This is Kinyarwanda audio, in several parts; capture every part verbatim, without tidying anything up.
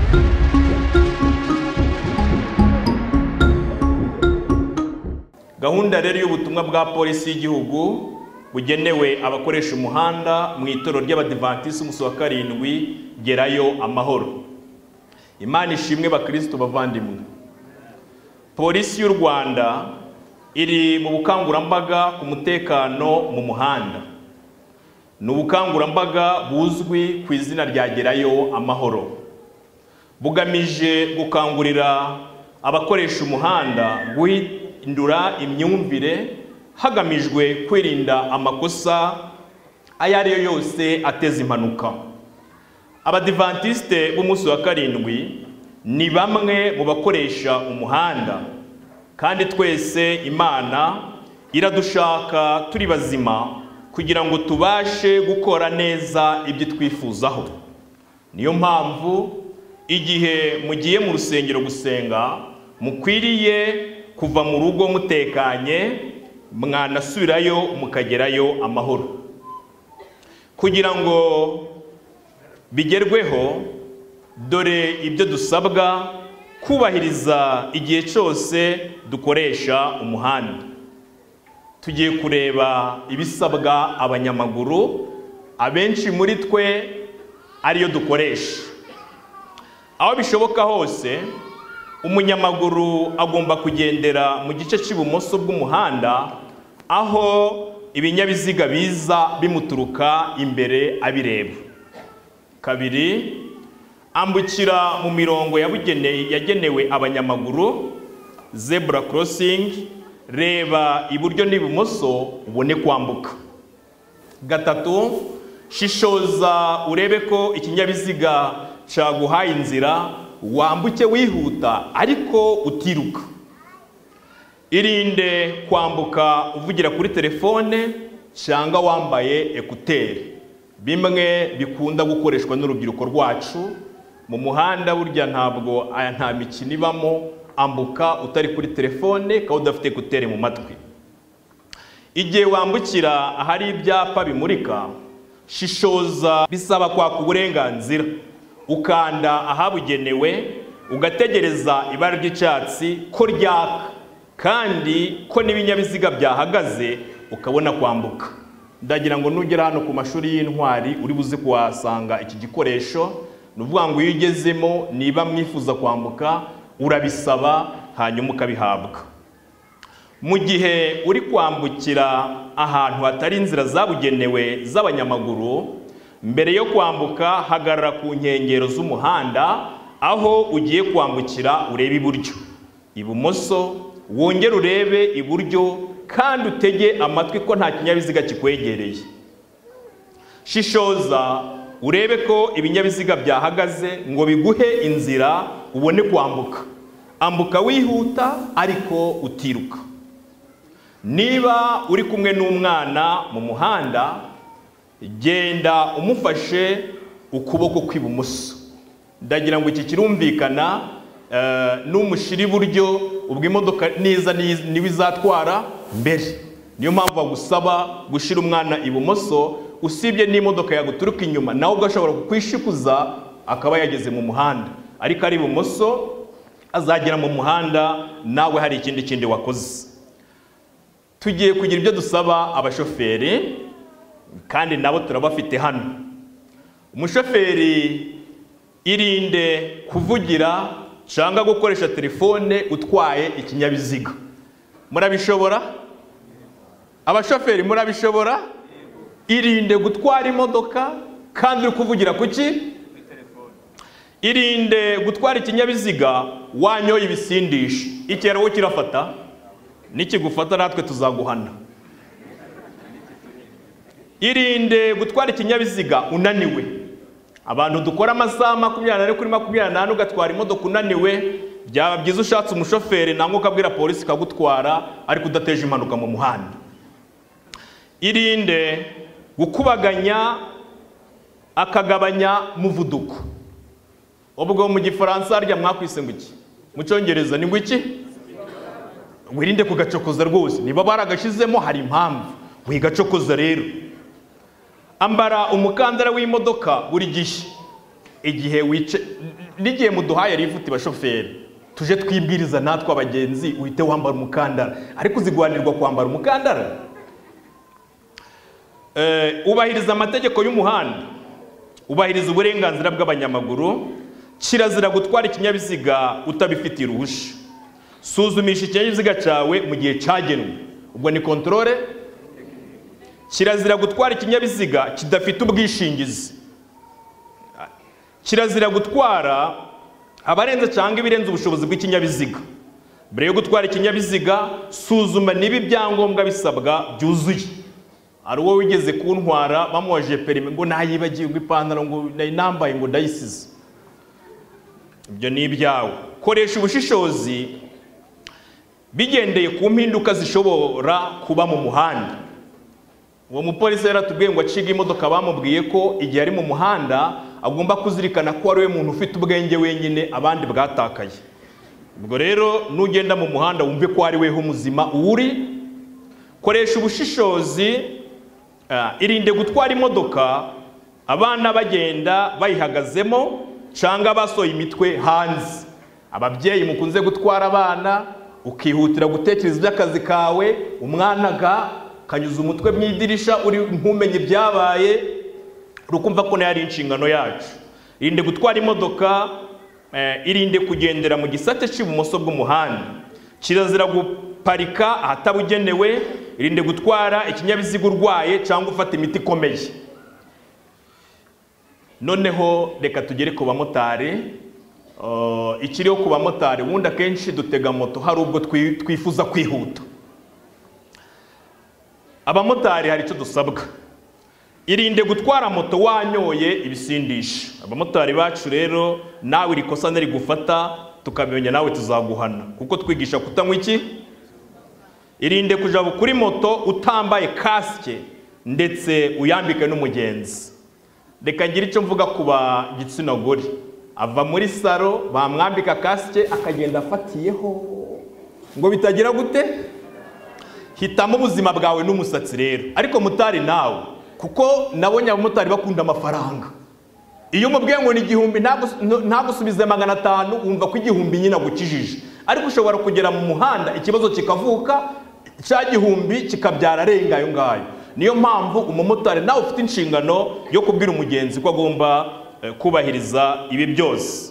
Gahunda rero y'ubutumwa bwa Polisi y'igihugu bugenewe abakoresha umuhanda mu Itorero ry'Abadiventisiti umunsi wa karindwi Gerayo Amahoro. Imana ishimwe bakristo bavandimwe. Polisi y'u Rwanda iri mu bukangurambaga ku mutekano mu muhanda. Ni ubukangurambaga buzwi ku izina rya Gerayo Amahoro, bugamije gukangurira abakoresha umuhanda guhindura imyumvire hagamijwe kwirinda amakosa ayo ari yo yose ateza impanuka. Abadiventisite b'umunsi wa karindwi ni bamwe mu bakoresha umuhanda, kandi twese Imana iradushaka turi bazima kugira ngo tubashe gukora neza ibyo twifuzaho. Niyo mpamvu igihe mugiye mu rusengero gusenga mukwiriye kuva mu rugo mutekanye, mwanasubirayo mukagerayo amahoro. Kugira ngo bigerweho, dore ibyo dusabwa kubahiriza igihe cyose dukoresha umuhanda. Tugiye kureba ibisabwa abanyamaguru, abenshi muri twe ariyo dukoresha. Aho bishoboka hose, umunyamaguru agomba kugendera mu gice cy'ibumoso bw'umuhanda, aho ibinyabiziga biza bimuturuka imbere abireba. Kabiri, ambukira mu mirongo yabugeneye yagenewe abanyamaguru, zebra crossing, reba iburyo n'ibumoso ubone kwambuka. Gatatu, shishoza urebe ko ikinyabiziga caguhaye inzira, wambuke wihuta ariko utiruka. Irinde kwambuka uvugira kuri telefone cyangwa wambaye ekuteri, bimwe bikunda gukoreshwa n'urubyiruko rwacu mu muhanda. Burya ntabwo aya nta mikino ibamo, ambuka utari kuri telefone kandi udafite ekuteri mu matwi. Igihe wambukira ahari ibyapa bimurika, shishoza, bisaba kwaka uburenganzira, ukanda ahabugenewe, ugategereza ibara ry'icyatsi ko ryaka, kandi ko n'ibinyabiziga byahagaze ukabona kwambuka. Ndagira ngo nugera hano ku mashuri y'intwari uri buze kuhasanga iki gikoresho. Nuvuga ngo iyo ugezemo, niba mwifuza kwambuka urabisaba hanyuma ukabihabwa. Mu gihe uri kwambukira ahantu hatari inzira zabugenewe z'abanyamaguru, mbere yo kwambuka hagarara ku nkengero z'umuhanda, aho ugiye kwambukira urebe iburyo, ibumoso, wongere urebe iburyo, kandi utege amatwi ko nta kinyabiziga kikwegereye. Shishoza urebe ko ibinyabiziga byahagaze ngo biguhe inzira ubone kwambuka. Ambuka wihuta ariko utiruka. Niba uri kumwe n'umwana mu muhanda, genda umufashe ukuboko kw'ibumoso. Ndagira ngo iki kirumvikana, uh, n'umushiri buryo ubwo imodoka niza nibizatwara mbere. Niyo mpamvu bagusaba gushira umwana ibumoso, usibye n'imodoka yaguturuka inyuma nawe ugashobora kukwishikuza akaba yageze mu muhanda, ariko ari ibumoso azagera mu muhanda nawe hari ikindi kindi wakoze. Tugiye kugira ibyo dusaba abashoferi, kandi nabo turabafite hano. Umushoferi, irinde kuvugira cyangwa gukoresha telefone utwaye ikinyabiziga. Murabishobora? Abashoferi murabishobora? Irinde gutwara imodoka kandi uri kuvugira kuki? Irinde gutwara ikinyabiziga wanyoye ibisindisha. Ikero wo kirafata, nikigufata natwe tuzaguhana. Irinde gutwara ikinyabiziga unaniwe. Abantu dukora amasaha makumyabiri n'ane kuri makumyabiri n'ane ugatwara imodoka unaniwe, byaba byiza ushatse umushoferi nangwa ukabwira polisi kagutwara ariko udateje impanuka mu muhanda. Irinde gukubaganya akagabanya muvuduko. Ubwo mu gifaransa harya mwakwise ngo iki? Mu cyongereza ni ngo iki? Wirinde kugacokoza rwose. Niba baragashizemo hari impamvu. Wigacokoza rero. Ambara umukandara w'imodoka buri gihe. igihe wice n'igihe muduhaye rifuti bashoferi tuje twibwiriza natwe abagenzi uhite wambara umukandara, ariko uziguhanirwa kwambara umukandara. Eh, ubahiriza amategeko y'umuhanda, ubahiriza uburenganzira bw'abanyamaguru, kirazira gutwara ikinyabiziga utabifitiye uruhushya. Suzumisha ikinyabiziga cyawe mu gihe cyagenwe, ubwo ni controle. Kirazira gutwara ikinyabiziga kidafite ubwishingizi. Kirazira gutwara abarenze cyangwa ibirenze ubushobozi bw'ikinyabiziga. Mbere yo gutwara ikinyabiziga, suzuma niba ibyangombwa bisabwa byuzuye. Ari wowe wigeze kuntwara bamuwaje perime ngo nayibagiye ngo ipantaro ngo nambaye ngo ndayisize, ibyo ni ibyawe. Koresha ubushishozi bigendeye ku mpinduka zishobora kuba mu muhanda. Uwo mupolisi yaratubwiye ngo aciga imodoka, bamubwiye ko igihe ari mu muhanda agomba kuzirikana ko ari we muntu ufite ubwenge wenyine, abandi bwatakaye. Ubwo rero nugenda mu muhanda wumve ko ari weho muzima uri. Koresha ubushishozi, uh, irinde gutwara imodoka abana bagenda bayihagazemo cyangwa basoye imitwe hanze. Ababyeyi mukunze gutwara abana ukihutira gutekereza iby'akazi kawe, umwana ga kanyuza umutwe mu idirisha uri nkumenye byabaye, rukumva ko nayo ari inshingano yacu. Irinde gutwara imodoka, eh, irinde kugendera mu gisate cy'ibumoso bw'umuhanda. Kirazira guparika ahatabugenewe, irinde gutwara ikinyabiziga urwaye cyangwa ufata imiti ikomeye. Noneho reka tugere ku bamotari. Uh, ikiriho ku bamotari, wundi akenshi dutega moto hari ubwo twifuza kwihuta. Abamotari hari icyo dusabwa, irinde gutwara moto wanyoye ibisindisha. Abamotari bacu rero nawe iri kosa nari gufata tukamenya nawe tuzaguhana, kuko twigisha kutanywa iki. Irinde kuja kuri moto utambaye kasike ndetse uyambike n'umugenzi. Reka ngira icyo mvuga kuba gitsina gore, ava muri saro bamwambika kasike akagenda afatiyeho ngo bitagira gute. Hitamo ubuzima bwawe n'umusatsi rero. Ariko mutari nawe, kuko nabonye abamotari bakunda amafaranga. Iyo mubwiye ngo ni igihumbi ntagusubize magana atanu, wumva ko igihumbi nyine agukijije. Ariko ushobora kugera mu muhanda ikibazo kikavuka, cya gihumbi kikabyara arenga ayo ngayo. Niyo mpamvu umumotari nawe ufite inshingano yo kubwira umugenzi ko agomba eh, kubahiriza ibi byose.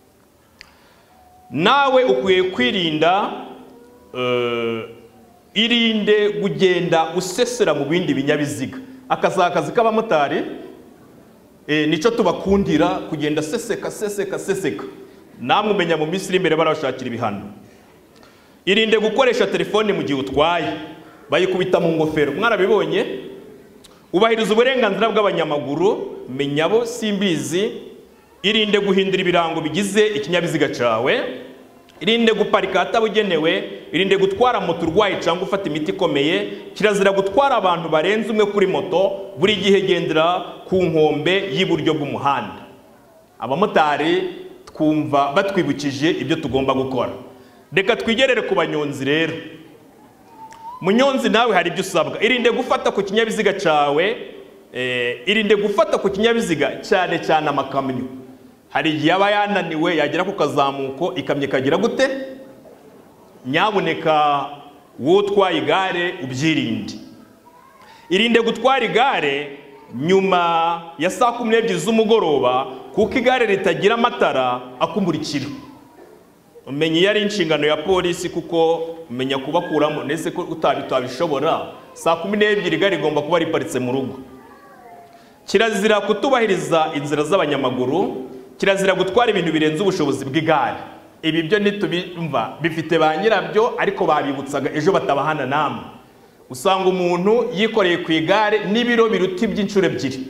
Nawe ukwiye kwirinda, uh, irinde kugenda usesera mu bindi binyabiziga. Akazakazi k'abamotari eh, nico tubakundira, kugenda seseka seseka seseka. Namwe umenya mu Misiri imbere barashakira ibihano. Irinde gukoresha telefone mu gihe utwaye, bayikubita mu ngofero. Mwarabibonye? Ubahiriza uburenganzira bw'abanyamaguru, menyabo simbizi. Irinde guhindura ibirango bigize ikinyabiziga cyawe. Irinde guparika hatabugenewe. Irinde gutwara moto urwaye cyangwa ufata imiti ikomeye. Kirazira gutwara abantu barenze umwe kuri moto, buri gihe gendera ku nkombe y'iburyo bw'umuhanda. Abamotari twumva batwibukije ibyo tugomba gukora. Reka twigerere ku banyonzi rero. Munyonzi nawe hari ibyo usabwa. Irinde gufata ku kinyabiziga cyawe, eh, irinde gufata ku kinyabiziga cyane cyane amakamyo. Hari igihe aba yananiwe yagera ku kazamuko ikamye kagira gute. Nyabuneka wowe utwaye igare ubyirinde. Irinde gutwara igare nyuma ya saa kumi n'ebyiri z'umugoroba, kuko igare ritagira amatara akumurikira. Umenye yari inshingano ya polisi, kuko umenya kubakuramo nese ko utabitabishobora. Saa kumi n'ebyiri igare rigomba kuba riparitse mu rugo. Kirazira kutubahiriza inzira z'abanyamaguru. Kirazira gutwara ibintu birenze ubushobozi bw'igare. Ibi byo nitubimva bifite ba nyirabyo, ariko babibutsaga ejo batabahana namwe. Usanga umuntu yikoreye ku igare n'ibiro biruta iby'inshuro ebyiri.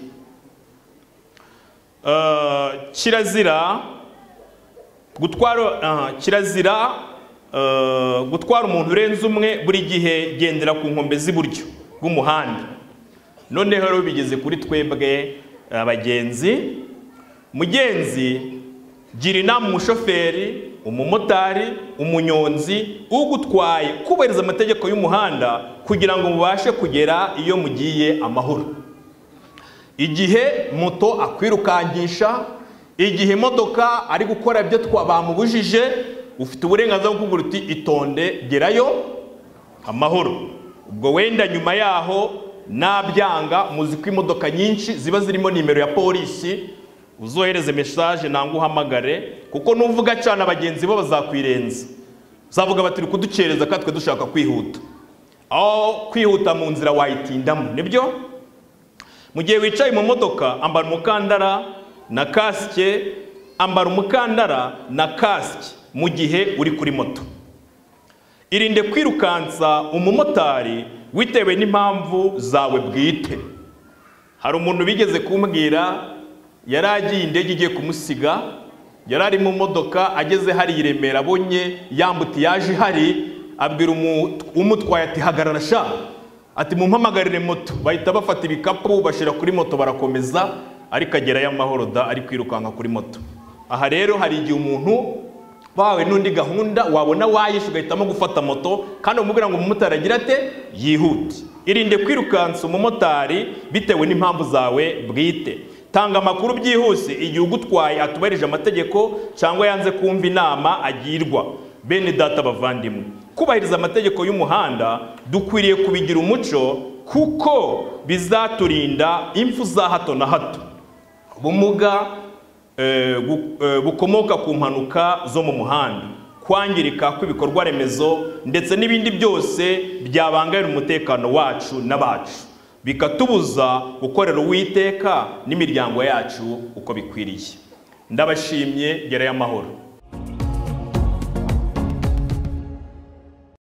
Uh, kirazira gutwara uh, kirazira uh, gutwara umuntu urenze umwe, buri gihe gendera ku nkombe z'iburyo bw'umuhanda. Noneho rero bigeze kuri twebwe abagenzi. Mugenzi, gira inama umushoferi, umumotari, umunyonzi ugutwaye kubahiriza amategeko y'umuhanda kugira ngo mubashe kugera iyo mugiye amahoro. Igihe moto akwirukankisha, igihe imodoka ari gukora ibyo twabamubujije, ufite uburenganzira bwo kuvuga uti itonde Gerayo Amahoro. Ubwo wenda nyuma yaho nabyanga, muzi ko imodoka nyinshi ziba zirimo nimero ya polisi, uzohereze message nangwa uhamagare, kuko nuvuga cyane abagenzi bo bazakwirenza, uzavuga bati kuducereza katwe dushaka kwihuta. Aho kwihuta mu nzira wayitindamo, nibyo? Mu gihe wicaye mu modoka, ambara umukandara na kasike, ambara umukandara na kasike mu gihe uri kuri moto. Irinde kwirukansa umumotari witewe n'impamvu zawe bwite. Hari umuntu bigeze kumbwira, yaragiye indege igiye kumusiga, yarari mu modoka, ageze hari i Remera, abonye yambuti yaje hari, abwira umutwaye ati hagarara sha, ati mumpamagarire moto. Bahita bafata ibikapu bashira kuri moto barakomeza, ariko Gerayo Amahoro da ari kwirukanka kuri moto. Aha rero hari igihe umuntu bawe n'undi gahunda wabona wayishe ugahitamo gufata moto, kandi umubwira ngo umumotari agira ate yihute. Irinde kwirukansa umumotari bitewe n'impamvu zawe bwite. Tanga amakuru byihuse igihe ugutwaye atubarije amategeko cyangwa yanze kumva inama agirwa. Bene data bavandimwe, kubahiriza amategeko y'umuhanda dukwiriye kubigira umuco, kuko bizaturinda impfu za hato na hato, ubumuga e, bu, e, bukomoka ku mpanuka zo mu muhanda, kwangirika kw'ibikorwa remezo ndetse n'ibindi byose byabangamira umutekano wacu n'abacu, bikatubuza gukorera Uwiteka n'imiryango yacu uko bikwiriye. Ndabashimye. Gerayo Amahoro.